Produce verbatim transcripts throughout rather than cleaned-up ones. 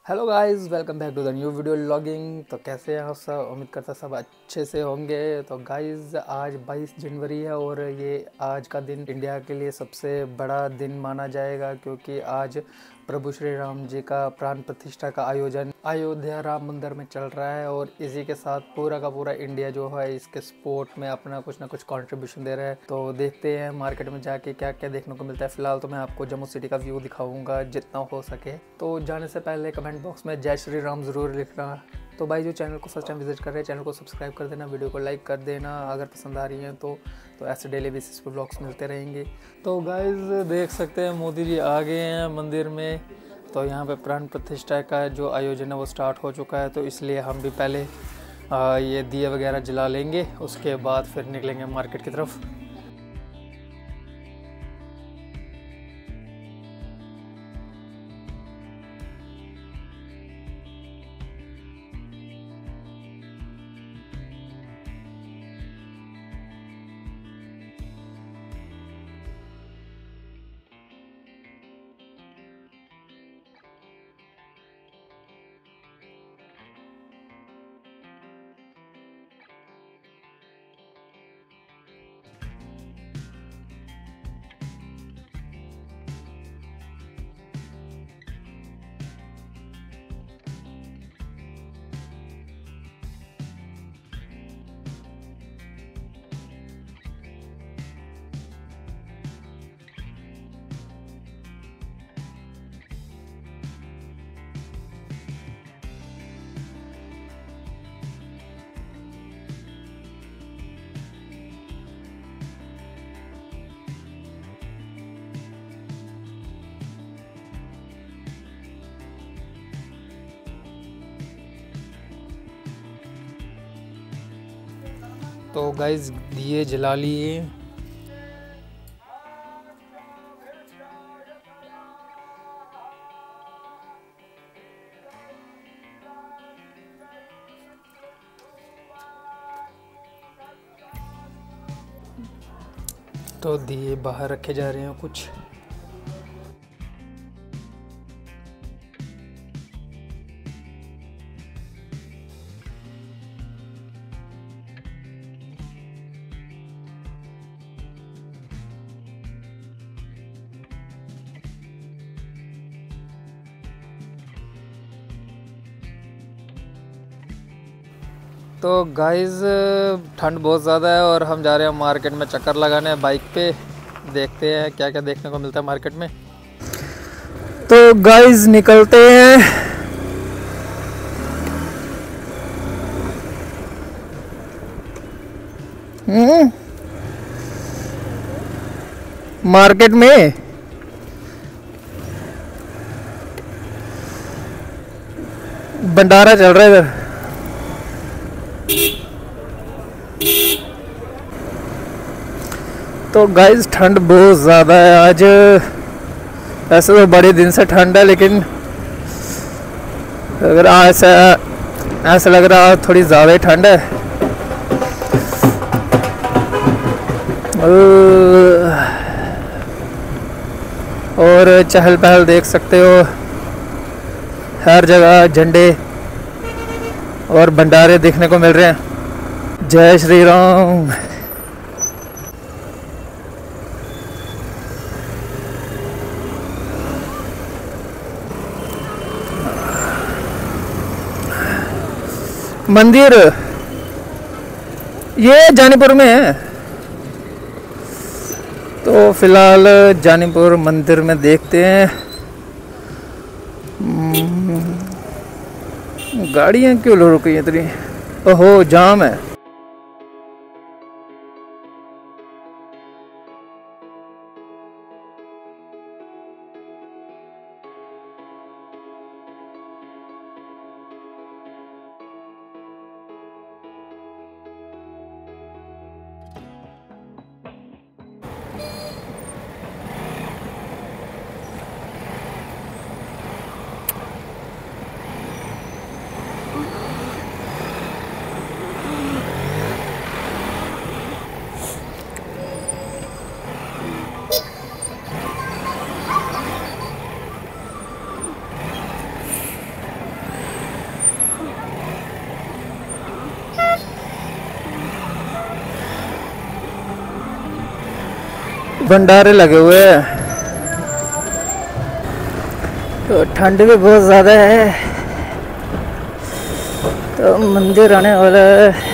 Hello guys, welcome back to the new video logging. तो कैसे हैं आप सब? उम्मीद करता सब अच्छे से होंगे। तो गाइस आज बाईस जनवरी है और ये आज का दिन इंडिया के लिए सबसे बड़ा दिन माना जाएगा, क्योंकि आज प्रभु श्री राम जी का प्राण प्रतिष्ठा का आयोजन अयोध्या राम मंदिर में चल रहा है। और इसी के साथ पूरा का पूरा इंडिया जो है इसके स्पोर्ट में अपना कुछ ना कुछ कंट्रीब्यूशन दे रहा है। तो देखते हैं मार्केट में जाके क्या क्या देखने को मिलता है। फिलहाल तो मैं आपको जम्मू सिटी का व्यू दिखाऊंगा जितना हो सके। तो जाने से पहले कमेंट बॉक्स में जय श्री राम ज़रूर लिखना। तो भाई जो चैनल को फर्स्ट टाइम विजिट कर रहे हैं, चैनल को सब्सक्राइब कर देना, वीडियो को लाइक कर देना अगर पसंद आ रही हैं तो तो ऐसे डेली बेसिस पे ब्लॉग्स मिलते रहेंगे। तो गाइस देख सकते हैं मोदी जी आ गए हैं मंदिर में। तो यहाँ पे प्राण प्रतिष्ठा का जो आयोजन है वो स्टार्ट हो चुका है, तो इसलिए हम भी पहले आ, ये दिए वगैरह जला लेंगे, उसके बाद फिर निकलेंगे मार्केट की तरफ। तो गाइस दिए जला लिए। तो दिए बाहर रखे जा रहे हैं कुछ। तो गाइस ठंड बहुत ज़्यादा है और हम जा रहे हैं मार्केट में चक्कर लगाने बाइक पे। देखते हैं क्या क्या देखने को मिलता है मार्केट में। तो गाइस निकलते हैं। हम्म मार्केट में भंडारा चल रहा है इधर। तो गाइस ठंड बहुत ज़्यादा है आज। ऐसे तो बड़े दिन से ठंड है, लेकिन अगर ऐसा ऐसा लग रहा है थोड़ी ज़्यादा ही ठंड है। और चहल पहल देख सकते हो, हर जगह झंडे और भंडारे देखने को मिल रहे हैं। जय श्री राम। मंदिर ये जानीपुर में है। तो फिलहाल जानीपुर मंदिर में देखते हैं। गाड़ियाँ क्यों रुकी हैं इतनी? ओहो जाम है। भंडारे लगे हुए हैं तो ठंड भी बहुत ज़्यादा है, तो मंदिर आने वाला है।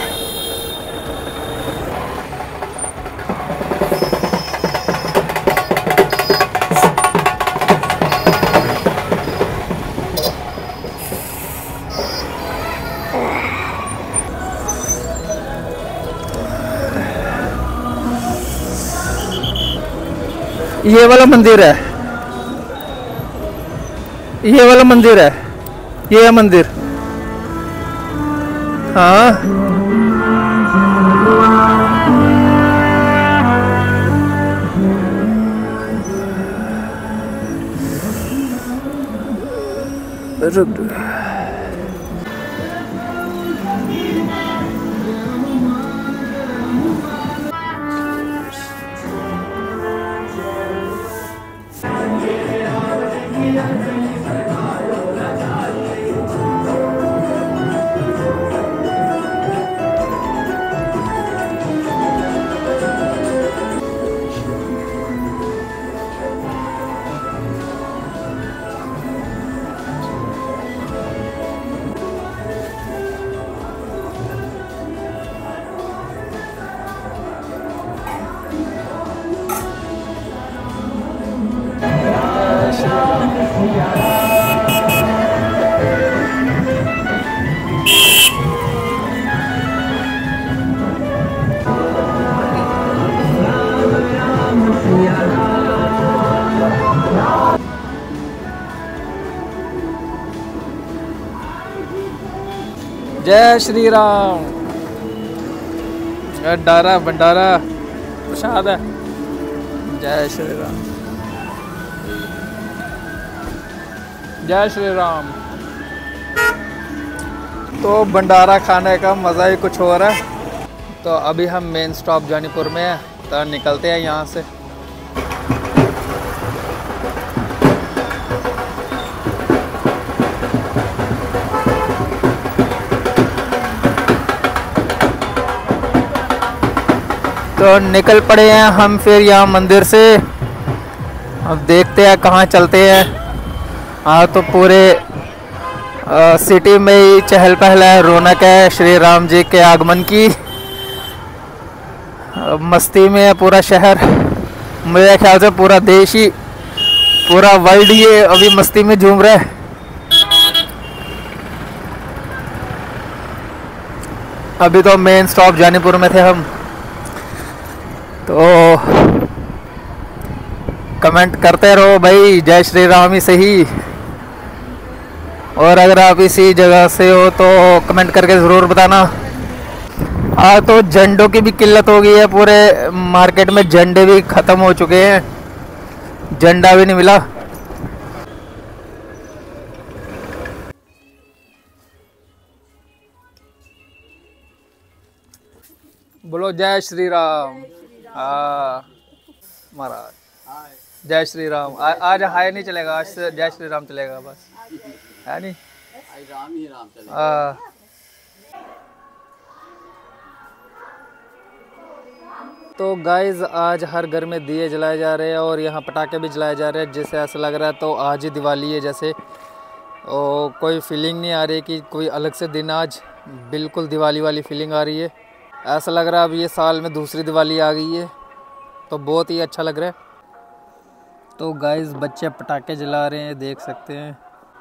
ये वाला मंदिर है, ये वाला मंदिर है, ये है मंदिर। हाँ रुक जय श्री राम। भंडारा भंडारा प्रसाद है। जय श्री राम, जय श्री राम। तो भंडारा खाने का मज़ा ही कुछ और है। तो अभी हम मेन स्टॉप जानीपुर में हैं, तो निकलते हैं यहाँ से। तो निकल पड़े हैं हम फिर यहाँ मंदिर से। अब देखते हैं कहाँ चलते हैं। हाँ तो पूरे आ, सिटी में ही चहल पहल है, रौनक है श्री राम जी के आगमन की। आ, मस्ती में है पूरा शहर। मेरे ख्याल से पूरा देश ही, पूरा वर्ल्ड ही अभी मस्ती में झूम रहा है। अभी तो मेन स्टॉप जानीपुर में थे हम। तो कमेंट करते रहो भाई, जय श्री राम ही सही। और अगर आप इसी जगह से हो तो कमेंट करके ज़रूर बताना। हाँ तो झंडों की भी किल्लत हो गई है, पूरे मार्केट में झंडे भी ख़त्म हो चुके हैं, झंडा भी नहीं मिला। बोलो जय श्री राम। हाँ महाराज जय श्री राम। आ, आज हाय नहीं चलेगा, आज से जय श्री राम चलेगा बस, है नहीं? राम ही राम चलेगा। तो गाइज आज हर घर में दिए जलाए जा रहे हैं और यहाँ पटाखे भी जलाए जा रहे हैं, जिससे ऐसा लग रहा है तो आज ही दिवाली है जैसे। और कोई फीलिंग नहीं आ रही कि कोई अलग से दिन, आज बिल्कुल दिवाली वाली फीलिंग आ रही है। ऐसा लग रहा है अब ये साल में दूसरी दिवाली आ गई है, तो बहुत ही अच्छा लग रहा है। तो गाइस बच्चे पटाखे जला रहे हैं, देख सकते हैं।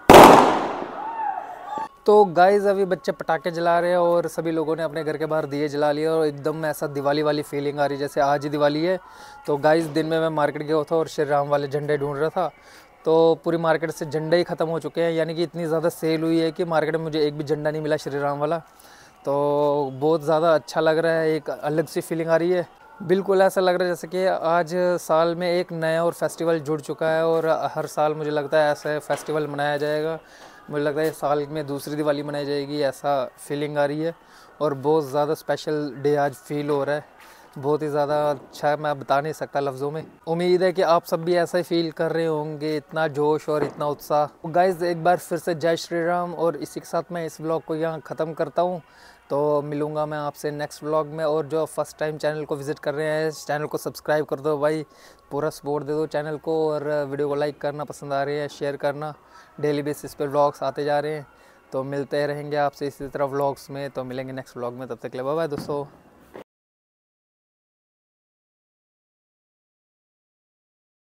तो गाइस अभी बच्चे पटाखे जला रहे हैं और सभी लोगों ने अपने घर के बाहर दिए जला लिए और एकदम ऐसा दिवाली वाली फीलिंग आ रही है जैसे आज ही दिवाली है। तो गाइस दिन में मैं मार्केट गया था और श्री राम वाले झंडे ढूंढ रहा था, तो पूरी मार्केट से झंडे ही ख़त्म हो चुके हैं। यानी कि इतनी ज़्यादा सेल हुई है कि मार्केट में मुझे एक भी झंडा नहीं मिला श्री राम वाला। तो बहुत ज़्यादा अच्छा लग रहा है, एक अलग सी फीलिंग आ रही है। बिल्कुल ऐसा लग रहा है जैसे कि आज साल में एक नया और फेस्टिवल जुड़ चुका है और हर साल मुझे लगता है ऐसा फेस्टिवल मनाया जाएगा। मुझे लगता है साल में दूसरी दिवाली मनाई जाएगी, ऐसा फीलिंग आ रही है। और बहुत ज़्यादा स्पेशल डे आज फील हो रहा है, बहुत ही ज़्यादा अच्छा है, मैं बता नहीं सकता लफ्ज़ों में। उम्मीद है कि आप सब भी ऐसा ही फील कर रहे होंगे, इतना जोश और इतना उत्साह। गाइज़ एक बार फिर से जय श्री राम। और इसी के साथ मैं इस ब्लॉग को यहाँ ख़त्म करता हूँ। तो मिलूँगा मैं आपसे नेक्स्ट व्लॉग में। और जो फर्स्ट टाइम चैनल को विज़िट कर रहे हैं, चैनल को सब्सक्राइब कर दो भाई, पूरा सपोर्ट दे दो चैनल को। और वीडियो को लाइक करना, पसंद आ रही है शेयर करना। डेली बेसिस पे व्लॉग्स आते जा रहे हैं, तो मिलते रहेंगे आपसे इसी तरह व्लॉग्स में। तो मिलेंगे नेक्स्ट व्लॉग में, तब तक के लिए बाय बाय दोस्तों।